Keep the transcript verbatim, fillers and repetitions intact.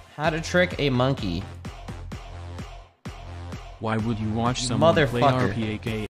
How to trick a monkey. Why would you watch someone play Motherfucker. R P A K?